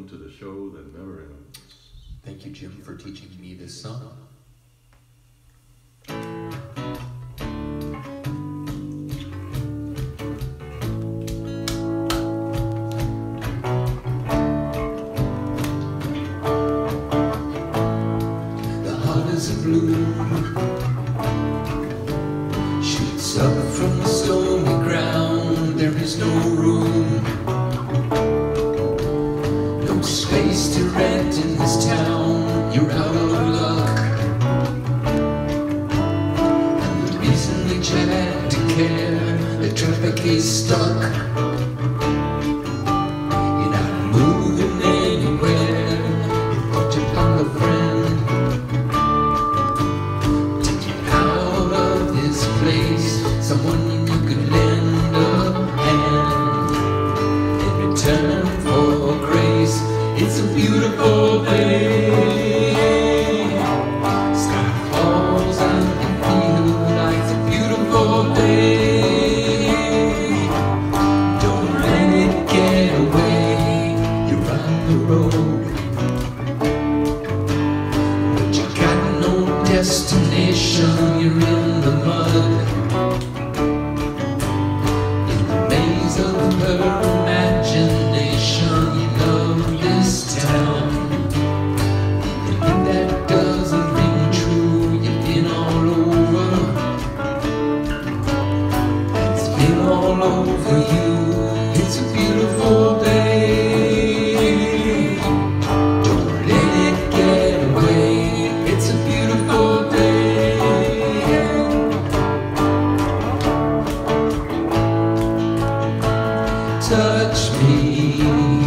to the show than ever. Thank you, Jim, for teaching me this song. The heart is a bloom, shoots up from the stormy ground. There is no room, no space to rent in this town. You're out of luck, and the reason that you had to care, the traffic is stuck. You're not moving anywhere. You thought you found a friend, take you out of this place, someone you could lend a hand in return for grace. It's a beautiful day. Sky falls and you feel like it's a beautiful day. Don't let it get away. You're on the road, but you got no destination. You're in the mud, in the maze of her imagination. You love this town, and that doesn't ring true. You've been all over, and it's been all over you. It's a beautiful day. Don't let it get away. It's a beautiful day. Touch me,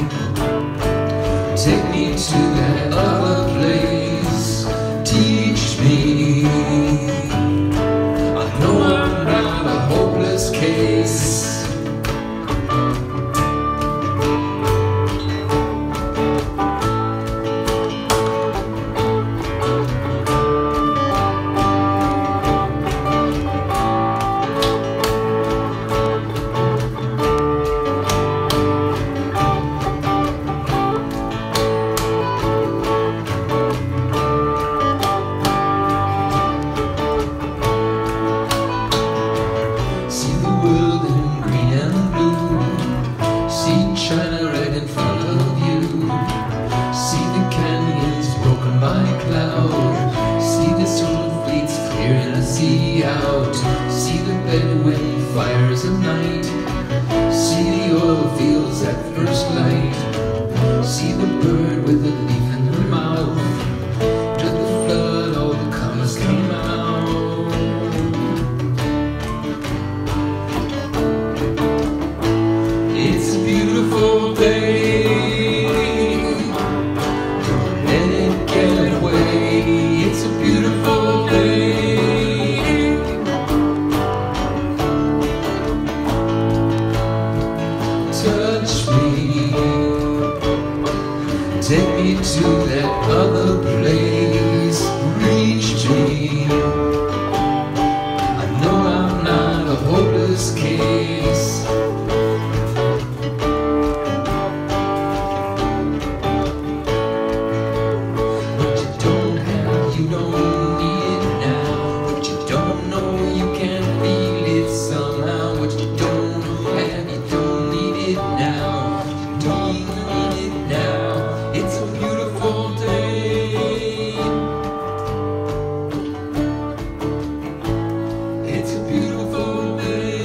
take me to that other place. Teach me, I know I'm not a hopeless case. See the world in green and blue, see China right in front of you, see the canyons broken by cloud, see the solar fleets clearing the sea out, see the Bedouin fires at night, see the oil fields at first light, see the bird with a leaf in her mouth. To the flood all the comers came out. It's a beautiful day. Don't let it get away. It's a beautiful day. Touch me, take me to that other place. Reach me, I know I'm not a hopeless case. What you don't have, you don't need it now. What you don't know, you can feel it somehow. What you don't have, you don't need it now. You don't need it now. It's a beautiful day. It's a beautiful day.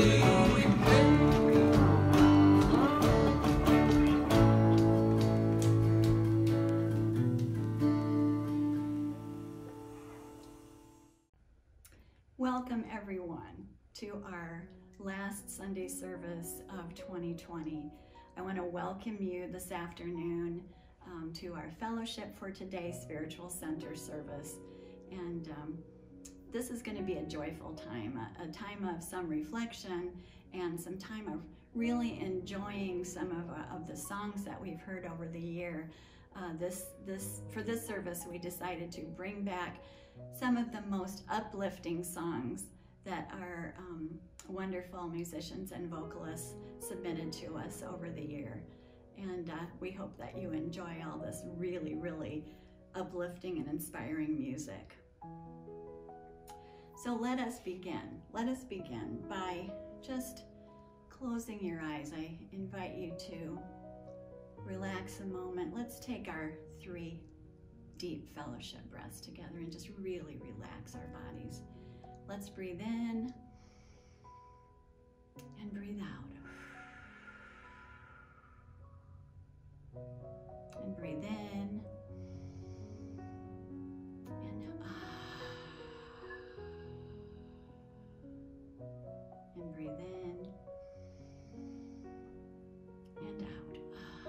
Welcome everyone to our last Sunday service of 2020. I want to welcome you this afternoon to our Fellowship for Today Spiritual Center service. And this is going to be a joyful time, a time of some reflection and some time of really enjoying some of the songs that we've heard over the year. For this service, we decided to bring back some of the most uplifting songs that our wonderful musicians and vocalists submitted to us over the year. And we hope that you enjoy all this really, really uplifting and inspiring music. So let us begin. Let us begin by just closing your eyes. I invite you to relax a moment. Let's take our 3 deep fellowship breaths together and just really relax our bodies. Let's breathe in and breathe out. And breathe in and and breathe in and out.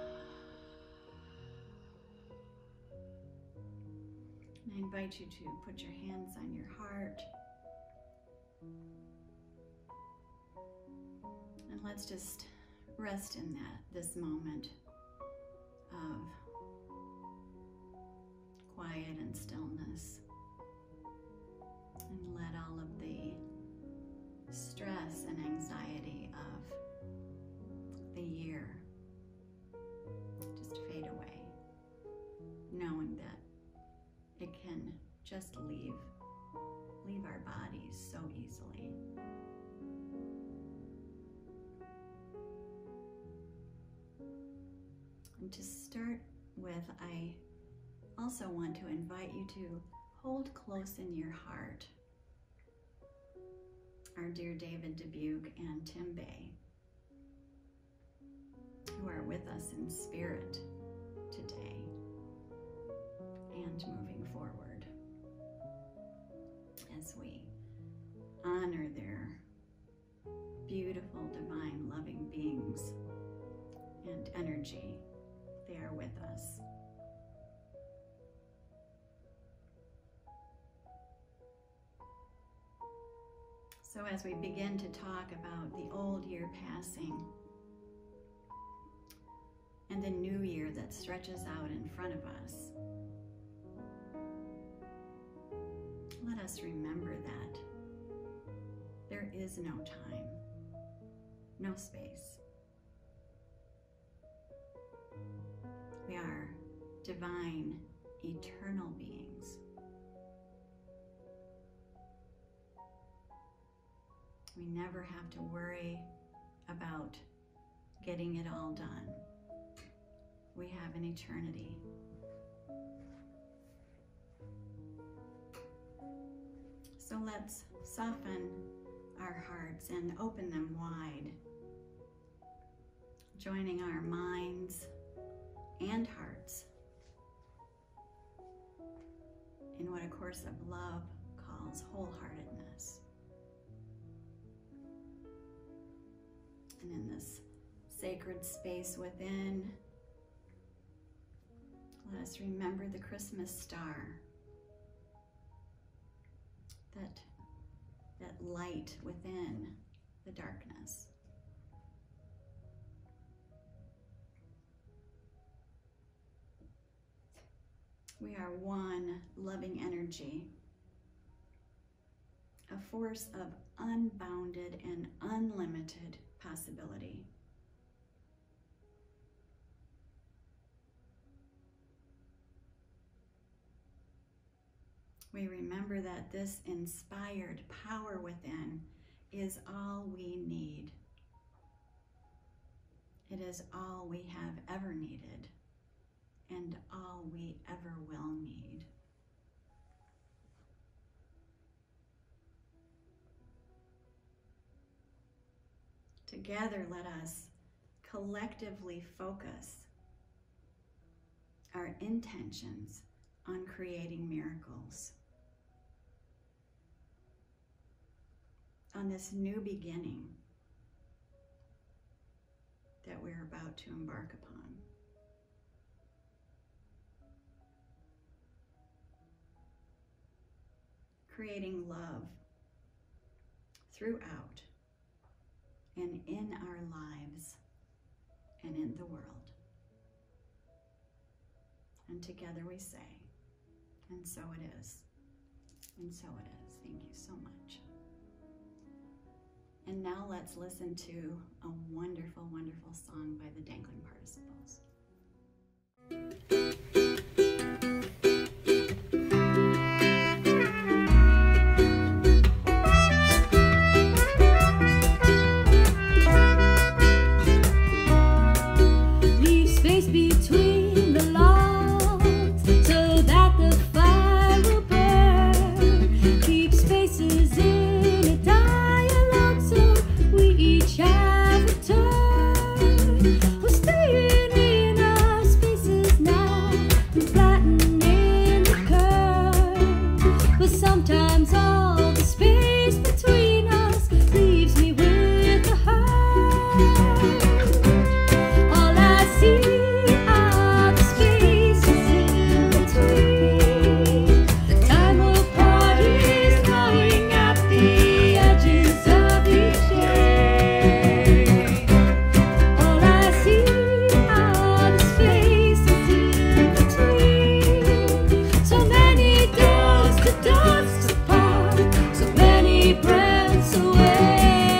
And I invite you to put your hands on your heart. And let's just rest in this moment of quiet and stillness, and let all of the stress and anxiety of the year just fade away, knowing that it can just leave our bodies so easily. And to start with, I also want to invite you to hold close in your heart our dear David Dubuque and Tim Bay, who are with us in spirit today and moving forward as we honor their beautiful, divine, loving beings and energy. They are with us. So as we begin to talk about the old year passing and the new year that stretches out in front of us, let us remember that there is no time, no space. We are divine, eternal beings. We never have to worry about getting it all done. We have an eternity. So let's soften our hearts and open them wide, joining our minds and hearts in what A Course of Love calls wholeheartedness. And in this sacred space within, let us remember the Christmas star, that light within the darkness. We are one loving energy, a force of unbounded and unlimited possibility. We remember that this inspired power within is all we need. It is all we have ever needed and all we ever will need. Together, let us collectively focus our intentions on creating miracles, on this new beginning that we're about to embark upon. Creating love throughout and in our lives and in the world. And together we say, and so it is, and so it is. Thank you so much. And now let's listen to a wonderful, wonderful song by the Dangling Participles. Leave space between the logs so that the fire will burn. Keep spaces in a dialogue so we each have a turn. We're staying in our spaces now and flattening the curve. But sometimes all the space between us leaves me with a hurt. All I see are the spaces in between. The time of parties gnawing at the edges of each day. All I see are the spaces in between. So many doors to dust apart, so many breaths away.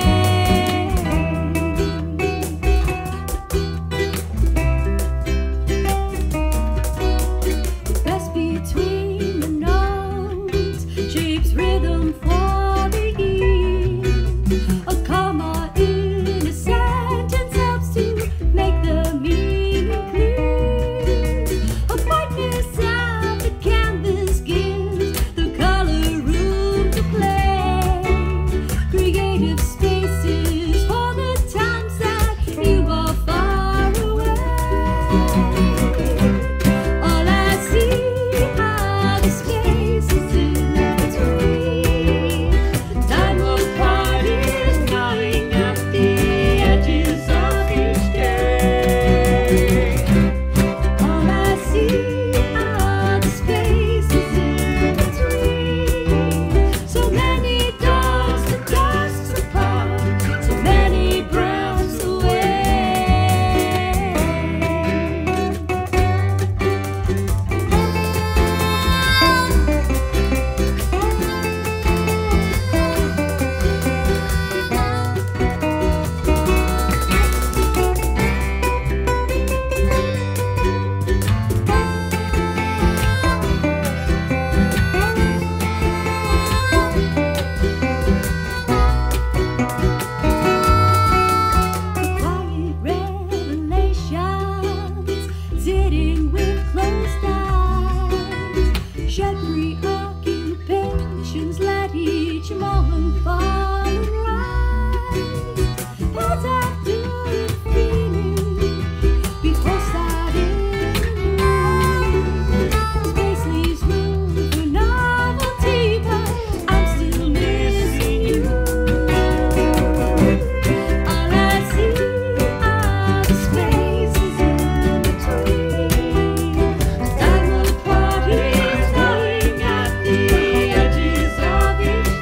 Rest between the notes shapes rhythm for the ear. A comma in a sentence helps to make the meaning clear. A brightness of the canvas gives the color room to play. Creative spaces for the times that you are far away. All I see are the spaces in between. The time of parties gnawing at the edges of each day. All I see are the spaces in between. So many doors to dust apart, so many breaths away. Quiet revelations, sitting with closed eyes. Shed preoccupations, let each moment fall and rise. Pause after the feeling, before starting anew. Space leaves room for novelty, but I'm still missing you. All I see are the spaces in between. The time of parties gnawing at the edges of each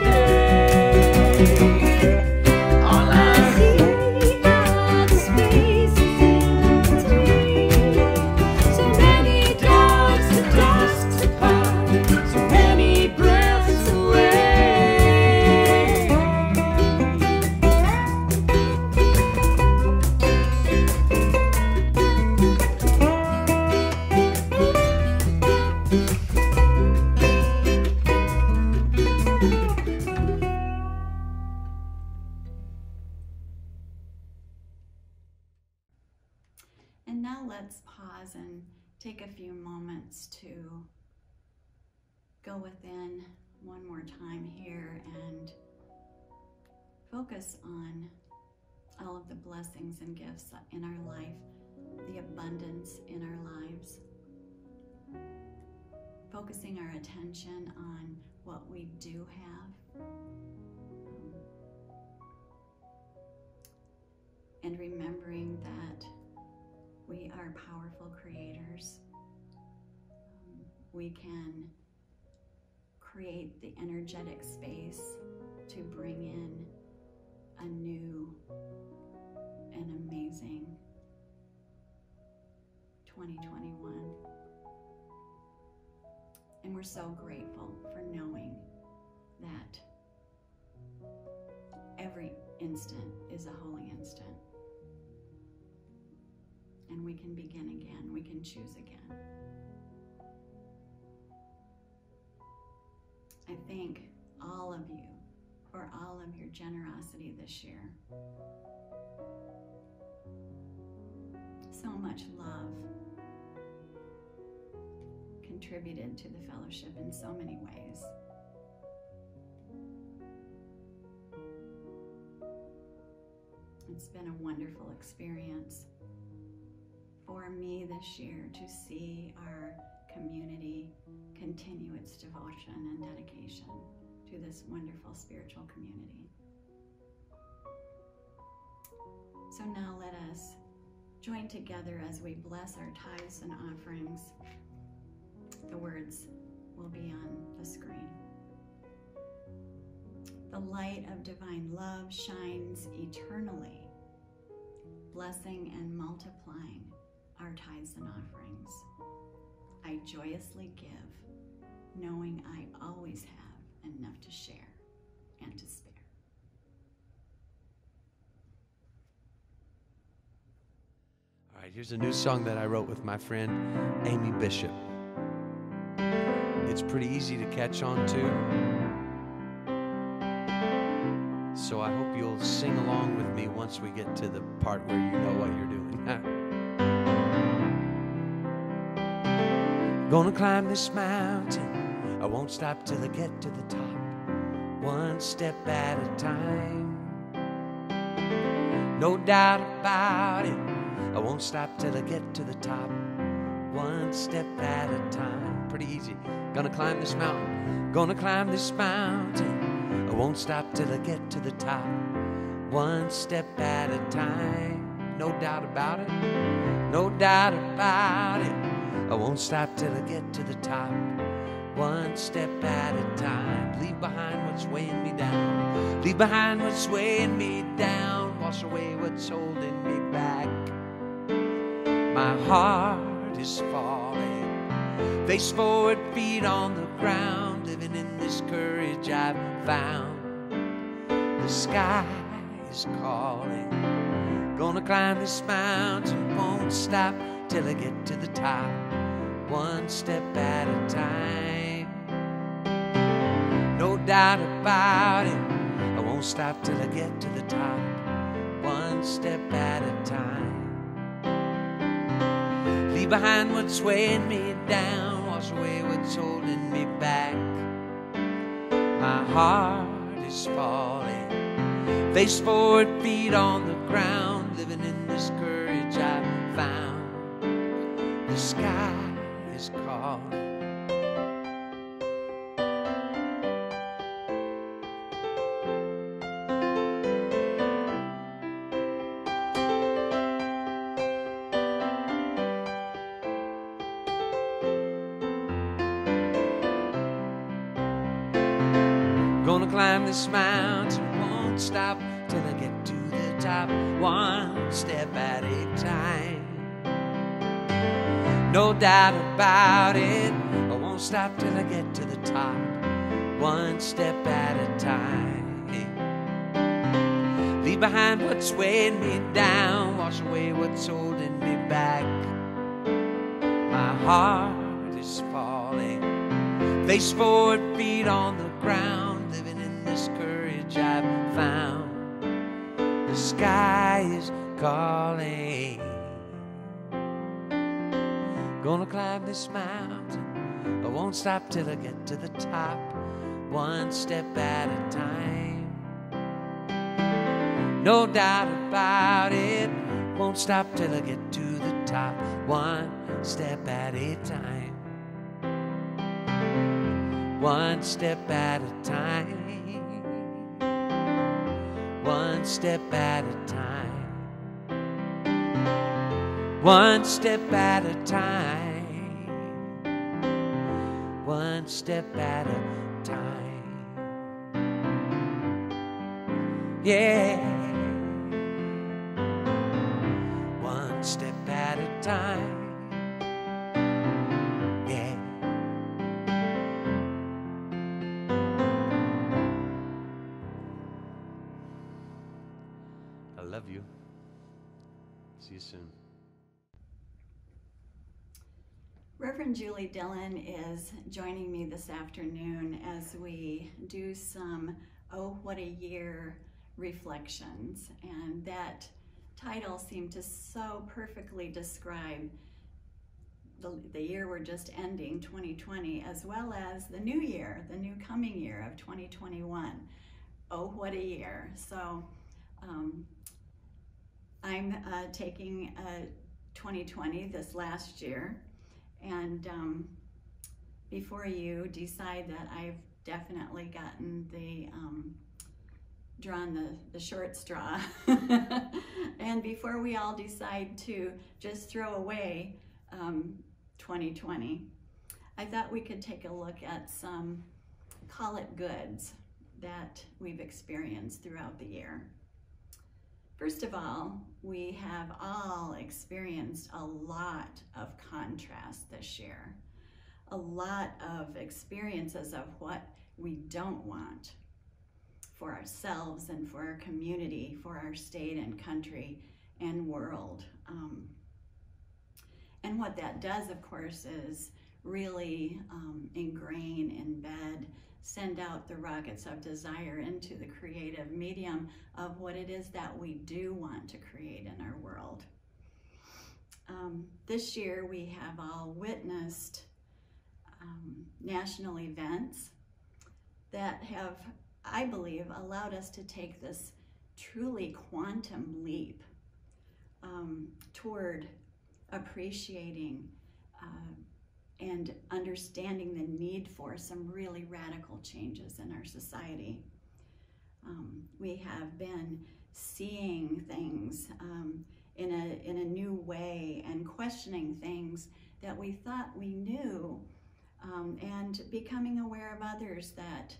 day. All I see are the spaces in between. So many dogs to dust apart, so many breaths away. And now let's pause and take a few moments to go within one more time here and focus on all of the blessings and gifts in our life, the abundance in our lives. Focusing our attention on what we do have. And remembering that we are powerful creators. We can create the energetic space to bring in a new and amazing 2021. And we're so grateful for knowing that every instant is a holy instant. And we can begin again. We can choose again. I thank all of you for all of your generosity this year. So much love contributed to the fellowship in so many ways. It's been a wonderful experience for me this year to see our community continue its devotion and dedication to this wonderful spiritual community. So now let us join together as we bless our tithes and offerings. The words will be on the screen. The light of divine love shines eternally, blessing and multiplying our tithes and offerings. I joyously give, knowing I always have enough to share and to spare. All right, here's a new song that I wrote with my friend Amy Bishop. It's pretty easy to catch on to, so I hope you'll sing along with me once we get to the part where you know what you're doing. Gonna climb this mountain, I won't stop till I get to the top, one step at a time. No doubt about it, I won't stop till I get to the top, one step at a time. Pretty easy. Gonna climb this mountain, gonna climb this mountain, I won't stop till I get to the top, one step at a time. No doubt about it, no doubt about it, I won't stop till I get to the top, one step at a time. Leave behind what's weighing me down, leave behind what's weighing me down, wash away what's holding me back. My heart is falling, face forward, feet on the ground, living in this courage I've found. The sky is calling, gonna climb this mountain, won't stop till I get to the top, one step at a time. No doubt about it, I won't stop till I get to the top, one step at a time. Leave behind what's weighing me down, wash away what's holding me back. My heart is falling, face forward, feet on the ground, living in this courage I've found. The sky is calling. Gonna climb this mountain, won't stop till I get to the top, one step at a time. No doubt about it, I won't stop till I get to the top, one step at a time. Leave behind what's weighing me down, wash away what's holding me back. My heart is falling, face forward, feet on the ground, living in this courage I've found. The sky is calling. Gonna climb this mountain, I won't stop till I get to the top, one step at a time. No doubt about it, won't stop till I get to the top, one step at a time. One step at a time, one step at a time, one step at a time, one step at a time. Yeah, one step at a time. love you. See you soon. Reverend Julie Dillon is joining me this afternoon as we do some "Oh, What a Year" reflections. And that title seemed to so perfectly describe the year we're just ending, 2020, as well as the new year, the new coming year of 2021. Oh, what a year. So I'm taking 2020, this last year, and before you decide that I've definitely gotten drawn the short straw, and before we all decide to just throw away 2020, I thought we could take a look at some call it goods that we've experienced throughout the year. First of all, we have all experienced a lot of contrast this year, a lot of experiences of what we don't want for ourselves and for our community, for our state and country and world. And what that does, of course, is really ingrain, embed, send out the rockets of desire into the creative medium of what it is that we do want to create in our world. This year we have all witnessed national events that have, I believe, allowed us to take this truly quantum leap toward appreciating and understanding the need for some really radical changes in our society. We have been seeing things in a new way and questioning things that we thought we knew, and becoming aware of others that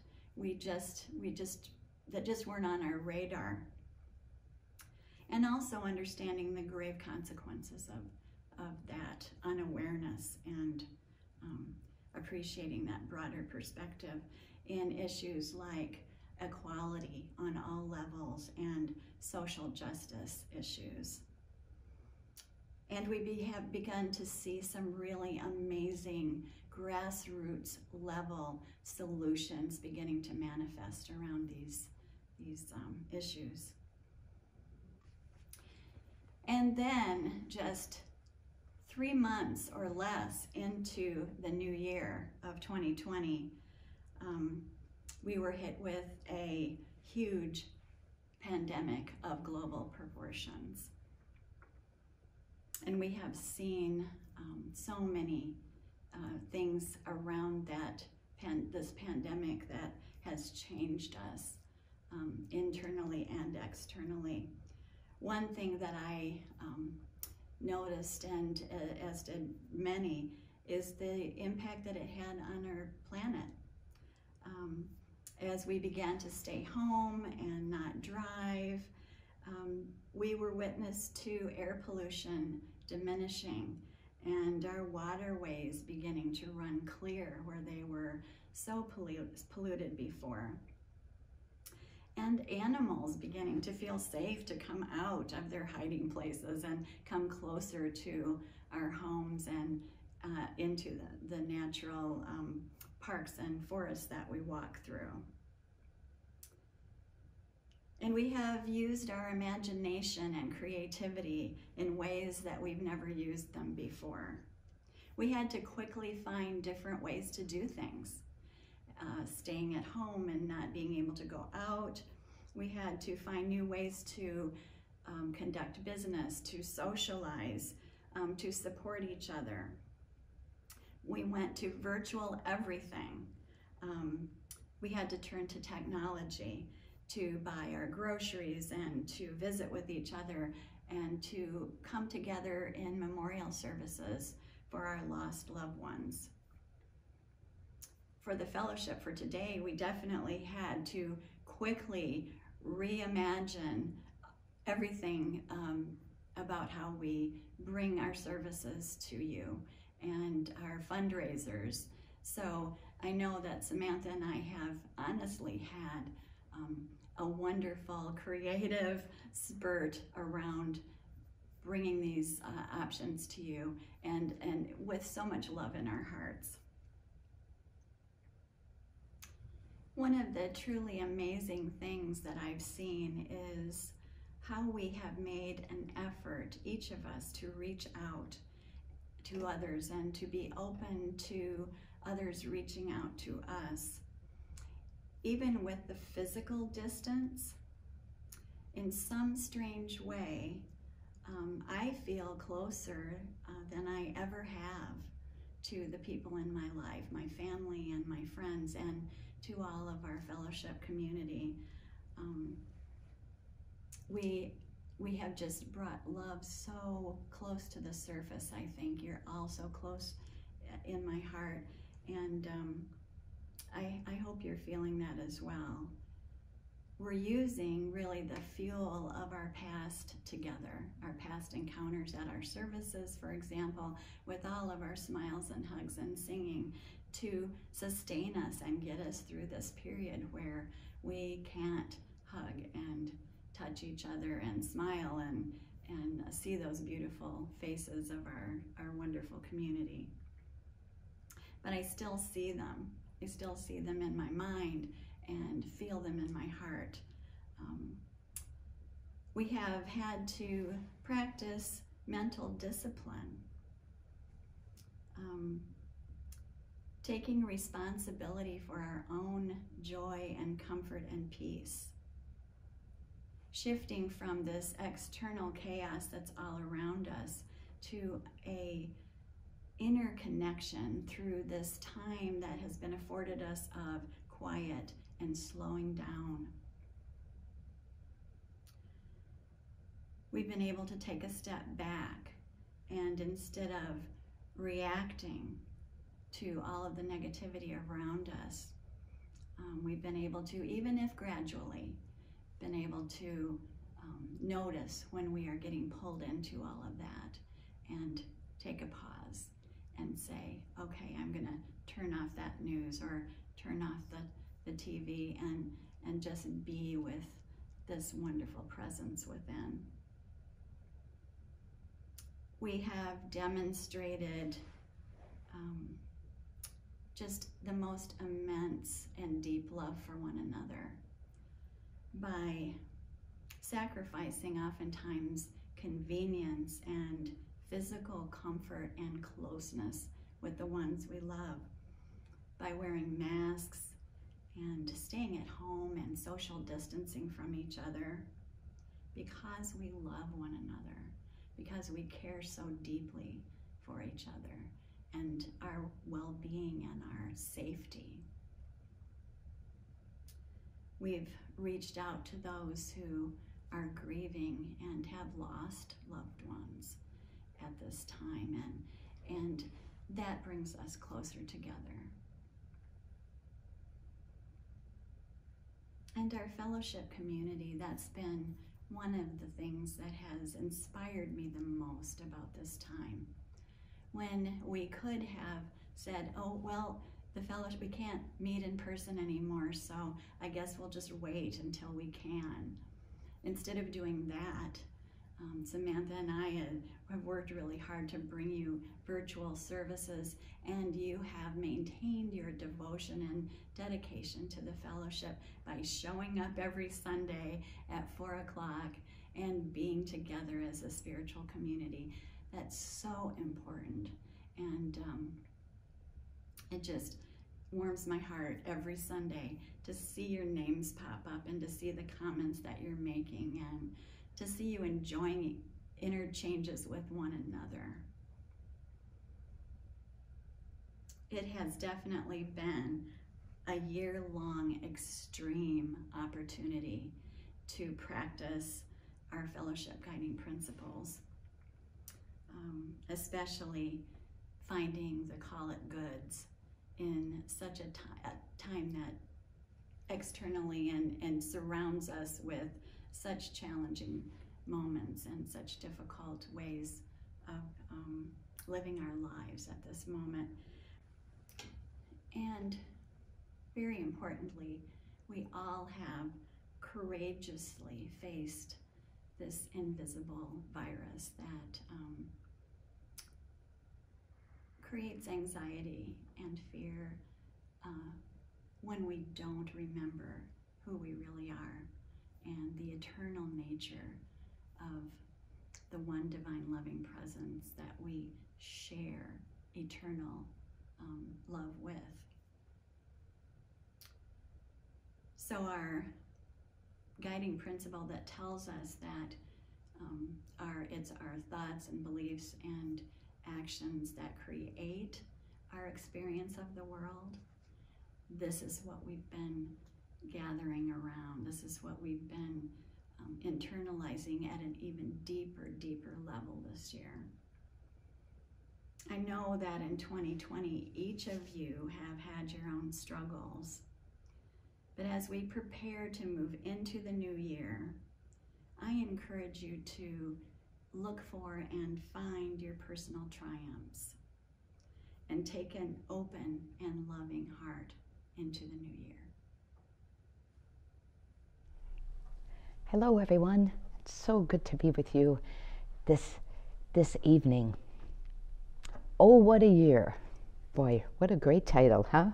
that just weren't on our radar. And also understanding the grave consequences of that unawareness and appreciating that broader perspective in issues like equality on all levels and social justice issues. And we have begun to see some really amazing grassroots level solutions beginning to manifest around these issues. And then just 3 months or less into the new year of 2020, we were hit with a huge pandemic of global proportions. And we have seen so many things around this pandemic that has changed us internally and externally. One thing that I noticed, and as did many, is the impact that it had on our planet. As we began to stay home and not drive, we were witness to air pollution diminishing and our waterways beginning to run clear where they were so polluted before. And animals beginning to feel safe to come out of their hiding places and come closer to our homes and into the natural parks and forests that we walk through. And we have used our imagination and creativity in ways that we've never used them before. We had to quickly find different ways to do things. Staying at home and not being able to go out. We had to find new ways to conduct business, to socialize, to support each other. We went to virtual everything. We had to turn to technology to buy our groceries and to visit with each other and to come together in memorial services for our lost loved ones. For the fellowship for today, we definitely had to quickly reimagine everything about how we bring our services to you and our fundraisers. So I know that Samantha and I have honestly had a wonderful creative spurt around bringing these options to you, and with so much love in our hearts. One of the truly amazing things that I've seen is how we have made an effort, each of us, to reach out to others and to be open to others reaching out to us. Even with the physical distance, in some strange way, I feel closer than I ever have to the people in my life, my family and my friends, and to all of our fellowship community. We have just brought love so close to the surface, I think. You're all so close in my heart, and I hope you're feeling that as well. We're using really the fuel of our past together, our past encounters at our services, for example, with all of our smiles and hugs and singing to sustain us and get us through this period where we can't hug and touch each other and smile and see those beautiful faces of our wonderful community. But I still see them. I still see them in my mind and feel them in my heart. We have had to practice mental discipline, taking responsibility for our own joy and comfort and peace, shifting from this external chaos that's all around us to a inner connection through this time that has been afforded us of quiet and slowing down. We've been able to take a step back, and instead of reacting to all of the negativity around us, we've been able to, even if gradually, been able to notice when we are getting pulled into all of that and take a pause and say, okay, I'm gonna turn off that news or turn off the TV and just be with this wonderful presence within. We have demonstrated just the most immense and deep love for one another by sacrificing oftentimes convenience and physical comfort and closeness with the ones we love, by wearing masks and staying at home and social distancing from each other, because we love one another, because we care so deeply for each other and our well-being and our safety. We've reached out to those who are grieving and have lost loved ones at this time, and that brings us closer together. And our fellowship community, that's been one of the things that has inspired me the most about this time. When we could have said, oh, well, the fellowship, we can't meet in person anymore, so I guess we'll just wait until we can. Instead of doing that, Samantha and I have worked really hard to bring you virtual services, and you have maintained your devotion and dedication to the fellowship by showing up every Sunday at 4 o'clock and being together as a spiritual community. That's so important, and it just warms my heart every Sunday to see your names pop up and to see the comments that you're making and to see you enjoying interchanges with one another. It has definitely been a year-long extreme opportunity to practice our fellowship guiding principles, especially finding the call it goods in such a time that externally and surrounds us with such challenging moments and such difficult ways of living our lives at this moment. And very importantly, we all have courageously faced this invisible virus that creates anxiety and fear when we don't remember who we really are and the eternal nature of the one divine loving presence that we share eternal love with. So our guiding principle that tells us that it's our thoughts and beliefs and actions that create our experience of the world. This is what we've been gathering around. This is what we've been internalizing at an even deeper level this year. I know that in 2020, each of you have had your own struggles. But as we prepare to move into the new year, I encourage you to look for and find your personal triumphs and take an open and loving heart into the new year. Hello, everyone. It's so good to be with you this evening. Oh, what a year. Boy, what a great title, huh?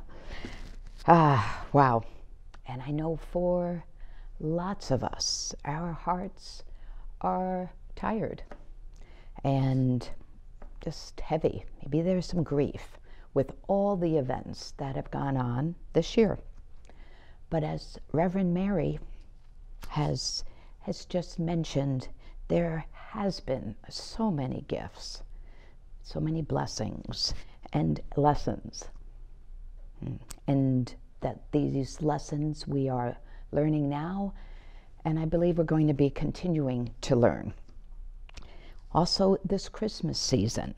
Wow. And I know for lots of us, our hearts are tired and just heavy. Maybe there's some grief with all the events that have gone on this year. But as Reverend Mary has just mentioned, there has been so many gifts, so many blessings and lessons. And that these lessons we are learning now, and I believe we're going to be continuing to learn. Also, this Christmas season,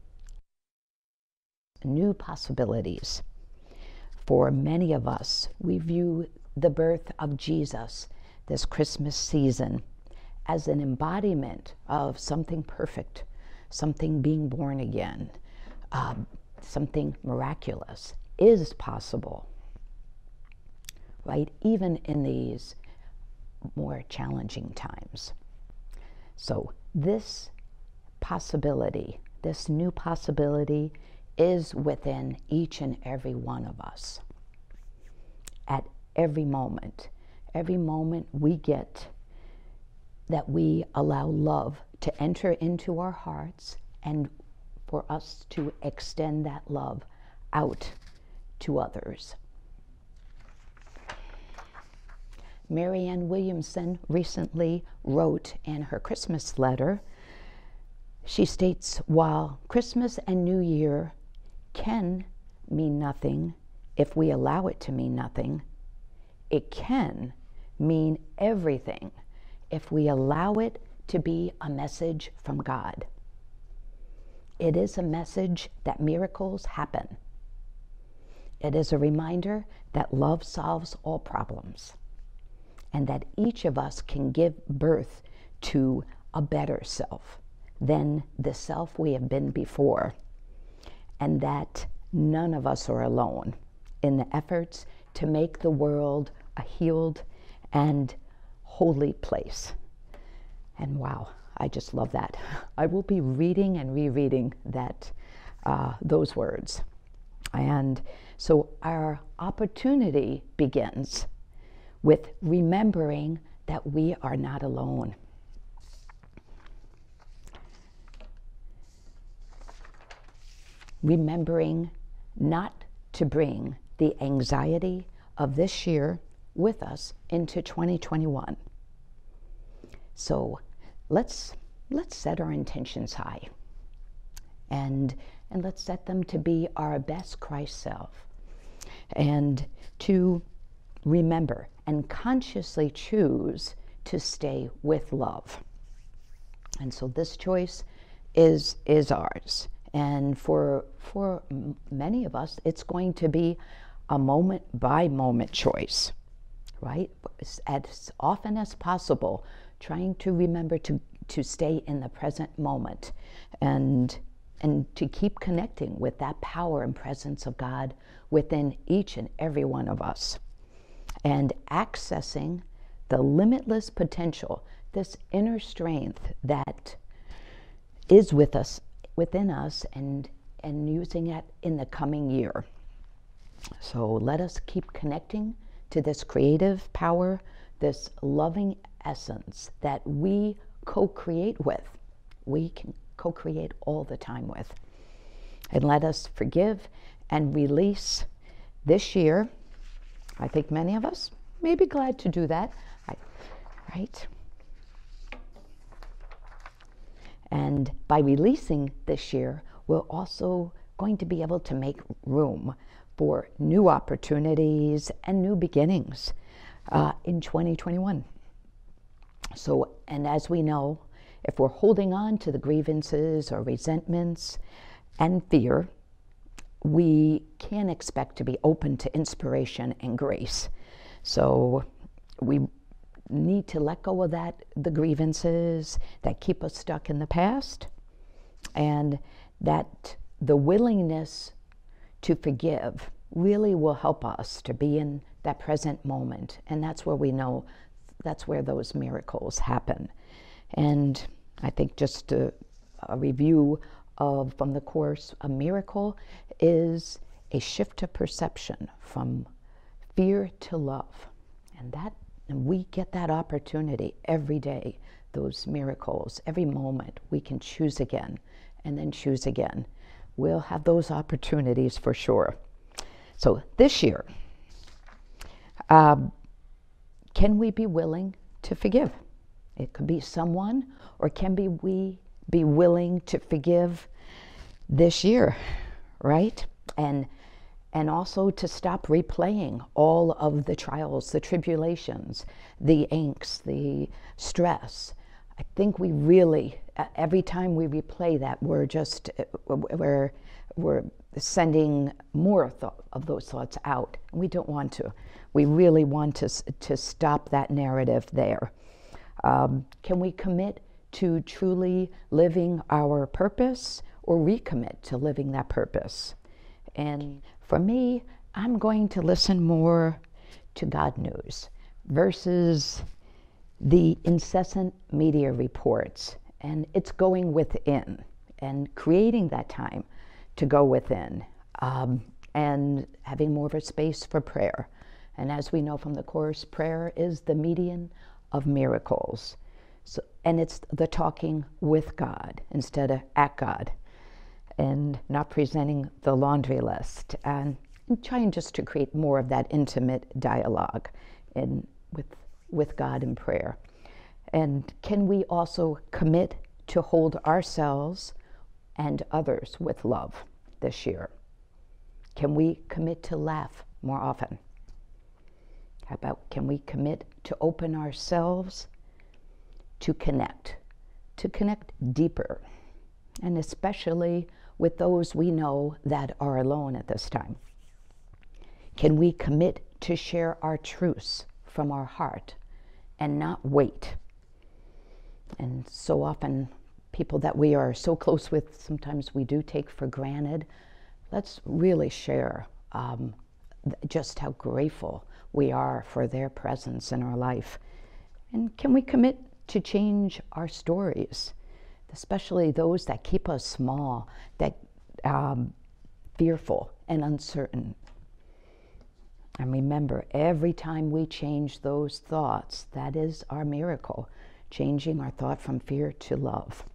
new possibilities. For many of us, we view the birth of Jesus this Christmas season as an embodiment of something perfect, something being born again, something miraculous is possible, right? Even in these more challenging times. So this possibility, this new possibility is within each and every one of us. At every moment we get that we allow love to enter into our hearts and for us to extend that love out to others. Marianne Williamson recently wrote in her Christmas letter, she states, while Christmas and New Year can mean nothing if we allow it to mean nothing, it can mean everything if we allow it to be a message from God. It is a message that miracles happen. It is a reminder that love solves all problems and that each of us can give birth to a better self than the self we have been before, and that none of us are alone in the efforts to make the world a healed and holy place. And wow, I just love that. I will be reading and rereading that, those words. And so our opportunity begins with remembering that we are not alone. Remembering not to bring the anxiety of this year with us into 2021. So let's set our intentions high and let's set them to be our best Christ self, and to remember and consciously choose to stay with love. And so this choice is ours. And for many of us, it's going to be a moment-by-moment choice, right? As often as possible, trying to remember to stay in the present moment and to keep connecting with that power and presence of God within each and every one of us, and accessing the limitless potential, this inner strength that is within us, and using it in the coming year. So let us keep connecting to this creative power, this loving essence that we co-create with. We can co-create all the time with. And let us forgive and release this year. I think many of us may be glad to do that, right? And by releasing this year, we're also going to be able to make room for new opportunities and new beginnings in 2021. So, and as we know, if we're holding on to the grievances or resentments and fear, we can't expect to be open to inspiration and grace. So we need to let go of the grievances that keep us stuck in the past, and that the willingness to forgive really will help us to be in that present moment. And that's where we know, that's where those miracles happen. And I think just a review from the Course, a miracle is a shift of perception from fear to love. And we get that opportunity every day, those miracles. Every moment we can choose again and then choose again. We'll have those opportunities for sure. So this year, can we be willing to forgive? It could be someone, or can we be willing to forgive this year, right? And also to stop replaying all of the trials, the tribulations, the angst, the stress. I think we really, every time we replay that, we're sending more of those thoughts out. We don't want to. We really want to stop that narrative there. Can we commit to truly living our purpose, or recommit to living that purpose? And for me, I'm going to listen more to God News versus the incessant media reports. And it's going within and creating that time to go within, and having more of a space for prayer. And as we know from the Course, prayer is the median of miracles. So, and it's the talking with God instead of at God, and not presenting the laundry list, and trying just to create more of that intimate dialogue with God in prayer. And can we also commit to hold ourselves and others with love this year? Can we commit to laugh more often? How about, can we commit to open ourselves to connect deeper, and especially with those we know that are alone at this time? Can we commit to share our truths from our heart and not wait? And so often, people that we are so close with, sometimes we do take for granted. Let's really share just how grateful we are for their presence in our life. And can we commit to change our stories, especially those that keep us small, that fearful and uncertain? And remember, every time we change those thoughts, that is our miracle, changing our thought from fear to love.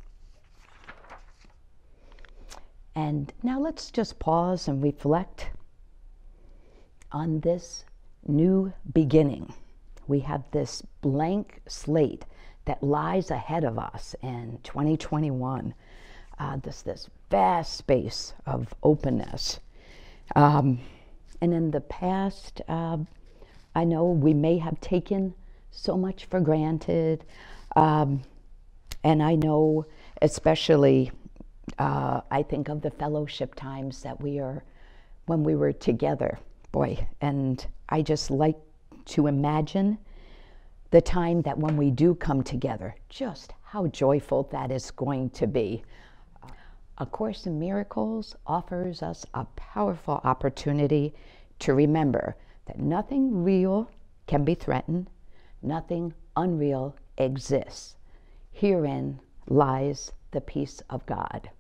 And now let's just pause and reflect on this new beginning. We have this blank slate that lies ahead of us in 2021, this vast space of openness. And in the past, I know we may have taken so much for granted. And I know, especially, I think of the fellowship times that when we were together, boy, and I just like to imagine the time that when we do come together, just how joyful that is going to be. A Course in Miracles offers us a powerful opportunity to remember that nothing real can be threatened, Nothing unreal exists. Herein lies the peace of God.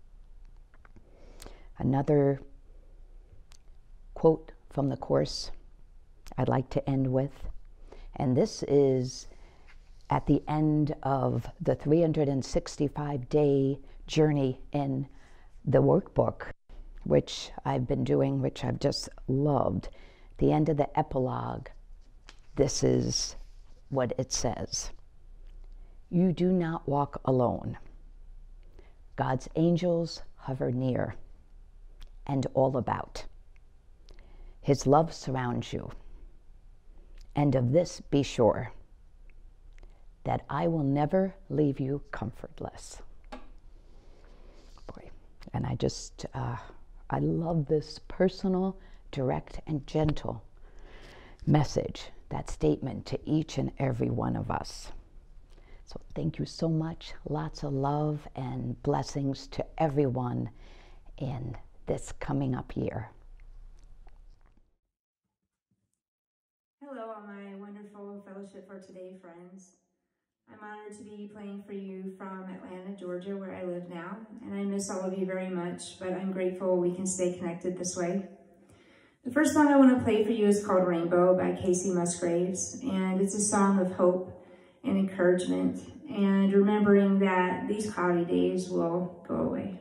Another quote from the Course I'd like to end with, and this is at the end of the 365-day journey in the workbook, which I've been doing, which I've just loved. The end of the epilogue, this is what it says. You do not walk alone. God's angels hover near and all about. His love surrounds you. And of this be sure, that I will never leave you comfortless. Boy, and I just, I love this personal, direct, and gentle message, that statement to each and every one of us. So thank you so much. Lots of love and blessings to everyone in this coming up year. Hello, all my wonderful Fellowship for Today friends. I'm honored to be playing for you from Atlanta, Georgia, where I live now, and I miss all of you very much, but I'm grateful we can stay connected this way. The first song I want to play for you is called Rainbow by Casey Musgraves, and it's a song of hope and encouragement and remembering that these cloudy days will go away.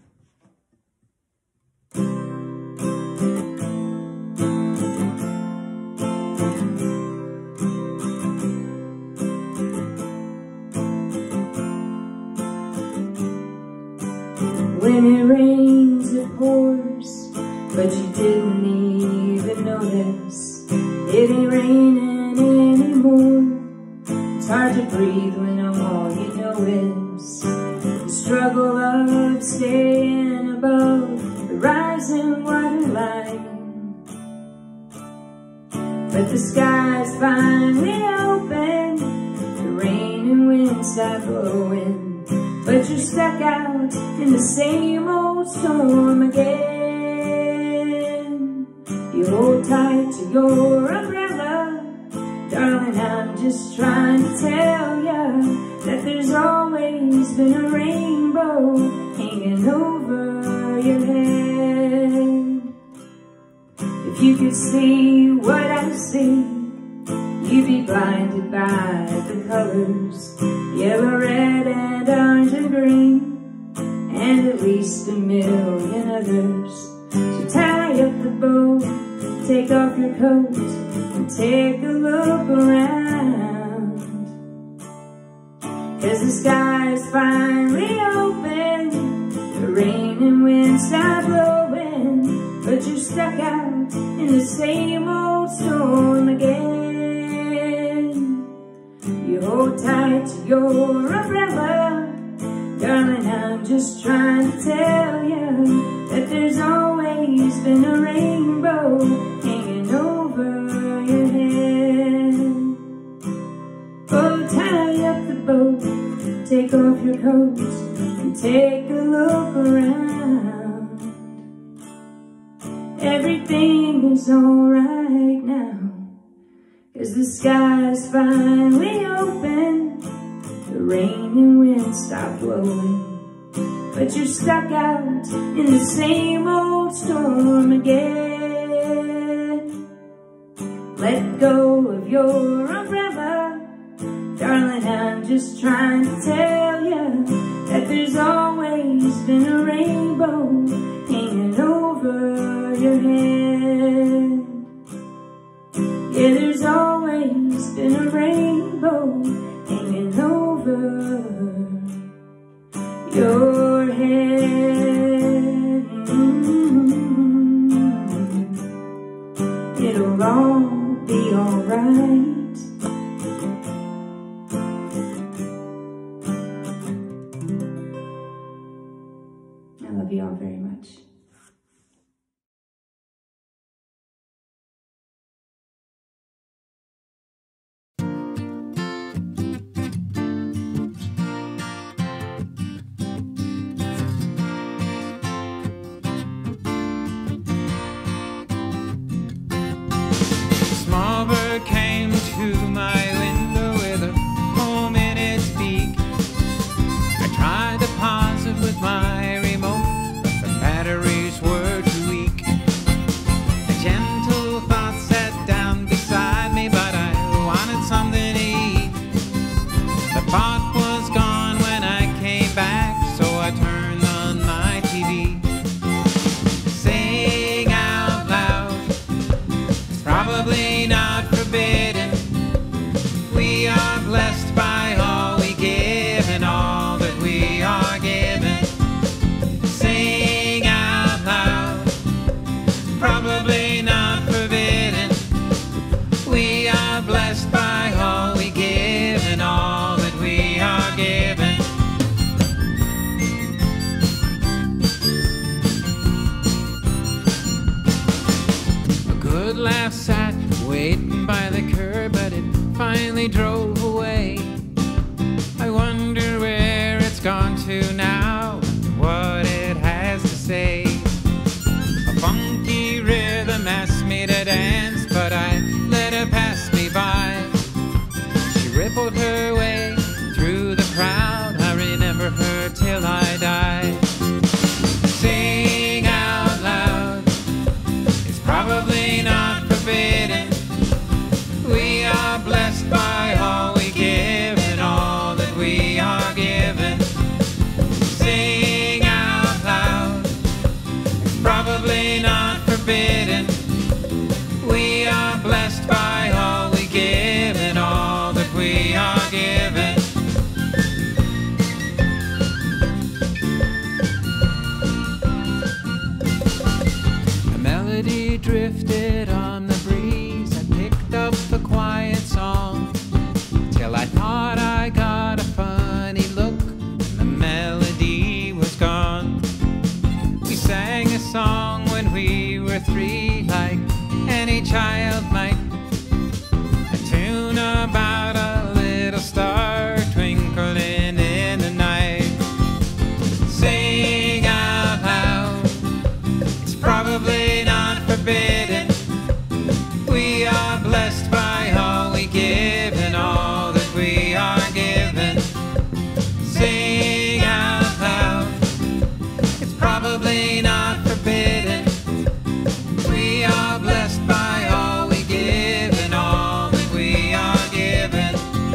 When it rains, it pours, but you didn't even notice. It ain't raining anymore. It's hard to breathe when all you know is the struggle of staying above the rising water line. But the sky's finally open, the rain and wind stop blowing. But you're stuck out in the same old storm again. You hold tight to your umbrella. Darling, I'm just trying to tell ya that there's always been a rainbow hanging over your head. If you could see what I see, you'd be blinded by the colors, yellow, red, and orange and green, and at least a million others. So tie up the bow, take off your coat, and take a look around. 'Cause the sky's finally open, the rain and wind stop blowing, but you're stuck out in the same old storm again. You hold tight to your umbrella. Darling, I'm just trying to tell you that there's always been a rainbow hanging over your head. Oh, tie up the boat, take off your coat, and take a look around. Everything is alright now, 'cause the sky's finally open, the rain and wind stop blowing, but you're stuck out in the same old storm again. Let go of your umbrella. Darling, I'm just trying to tell you that there's always been a rainbow hanging over your head. Yeah, there's always been a rainbow hanging over your head. It'll all be alright. I love you all very much. finally drove away. I wonder where it's gone to now, what it has to say. A funky rhythm asked me to dance, but I let her pass me by. She rippled her way through the crowd, I remember her till I die. Sing out loud, it's probably not forbidden. We are blessed by all we give and all that we are given. Sing out loud, it's probably not forbidden. We are blessed by all we give and all that we are given. A melody drifted on the breeze. I picked up the quiet song till I thought I got a funny look and the melody was gone. We sang a song when we were 3, like any child might. A tune about a little star twinkling in the night. Sing out loud, it's probably not forbidden. We are blessed by all we give and all that we are given. Sing out loud, it's probably not forbidden. We are blessed by all we give and all that we are given.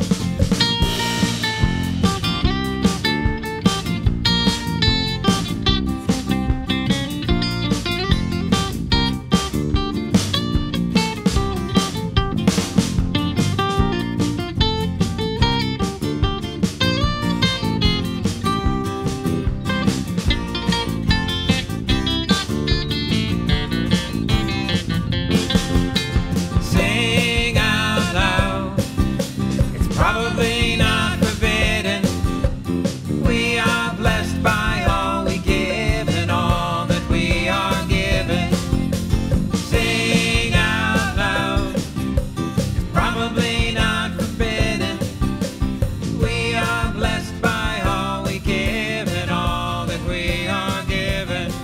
Sing out loud, it's probably not forbidden. We are blessed by all we give and all that we are given. Sing out loud, it's probably not forbidden. We are blessed by all we give and all that we are given.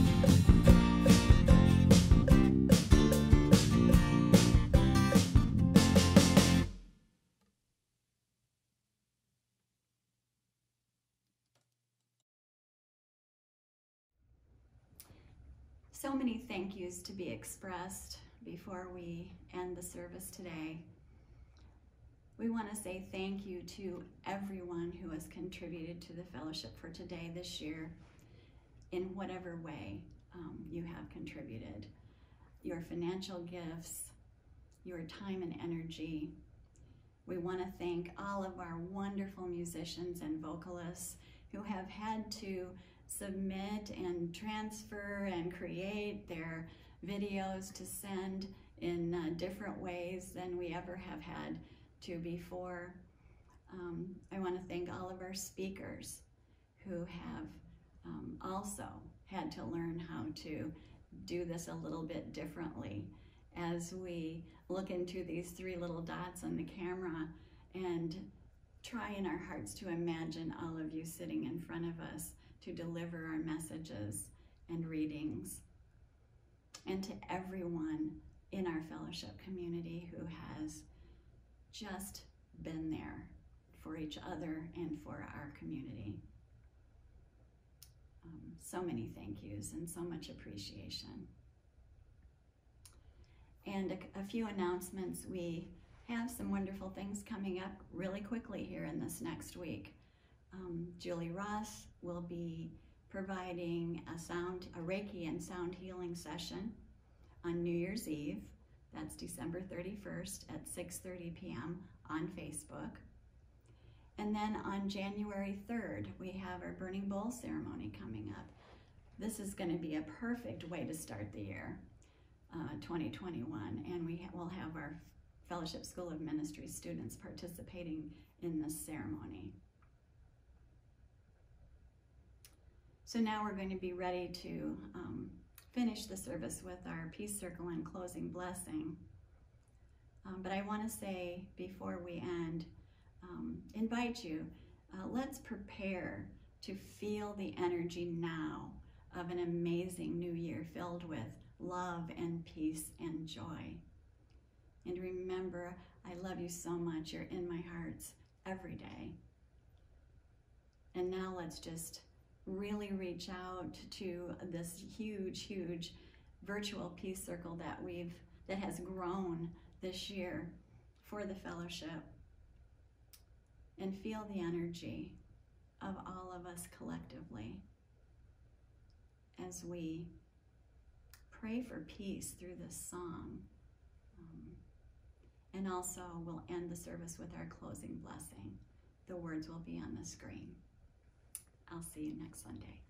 So many thank yous to be expressed before we end the service today. We want to say thank you to everyone who has contributed to the Fellowship for Today this year in whatever way you have contributed. Your financial gifts, your time and energy. We want to thank all of our wonderful musicians and vocalists who have had to submit and transfer and create their videos to send in different ways than we ever have had to before. I want to thank all of our speakers who have also had to learn how to do this a little bit differently as we look into these 3 little dots on the camera and try in our hearts to imagine all of you sitting in front of us to deliver our messages and readings. And to everyone in our fellowship community who has just been there for each other and for our community. So many thank yous and so much appreciation. And a few announcements. We have some wonderful things coming up really quickly here in this next week. Julie Ross will be providing a Reiki and sound healing session on New Year's Eve. That's December 31st at 6:30 p.m. on Facebook. And then on January 3rd, we have our Burning Bowl ceremony coming up. This is going to be a perfect way to start the year, 2021, and we will have our Fellowship School of Ministry students participating in this ceremony. So now we're going to be ready to finish the service with our peace circle and closing blessing. But I want to say before we end, invite you, let's prepare to feel the energy now of an amazing new year filled with love and peace and joy. And remember, I love you so much. You're in my hearts every day. And now let's just really reach out to this huge, huge virtual peace circle that has grown this year for the fellowship, and feel the energy of all of us collectively as we pray for peace through this song. And also we'll end the service with our closing blessing. The words will be on the screen. I'll see you next Sunday.